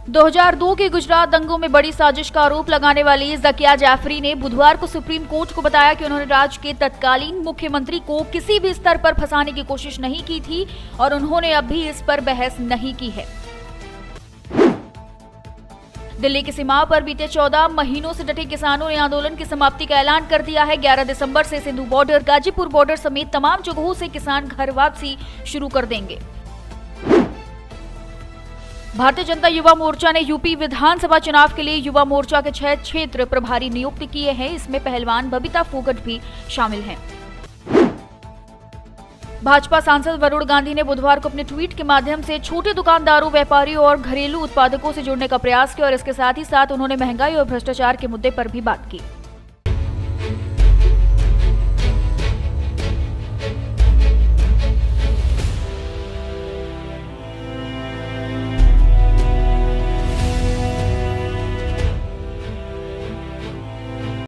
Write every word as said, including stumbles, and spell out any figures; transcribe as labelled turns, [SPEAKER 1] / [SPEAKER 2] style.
[SPEAKER 1] दो हज़ार दो के गुजरात दंगों में बड़ी साजिश का आरोप लगाने वाली ज़किया जाफरी ने बुधवार को सुप्रीम कोर्ट को बताया कि उन्होंने राज्य के तत्कालीन मुख्यमंत्री को किसी भी स्तर पर फंसाने की कोशिश नहीं की थी और उन्होंने अब भी इस पर बहस नहीं की है। दिल्ली की सीमा पर बीते चौदह महीनों से डटे किसानों ने आंदोलन की समाप्ति का ऐलान कर दिया है। ग्यारह दिसंबर से सिंधु बॉर्डर, गाजीपुर बॉर्डर समेत तमाम जगहों से किसान घर वापसी शुरू कर देंगे। भारतीय जनता युवा मोर्चा ने यूपी विधानसभा चुनाव के लिए युवा मोर्चा के छह क्षेत्र प्रभारी नियुक्त किए हैं। इसमें पहलवान बबीता फोगट भी शामिल हैं। भाजपा सांसद वरुण गांधी ने बुधवार को अपने ट्वीट के माध्यम से छोटे दुकानदारों, व्यापारियों और घरेलू उत्पादकों से जुड़ने का प्रयास किया और इसके साथ ही साथ उन्होंने महंगाई और भ्रष्टाचार के मुद्दे पर भी बात की।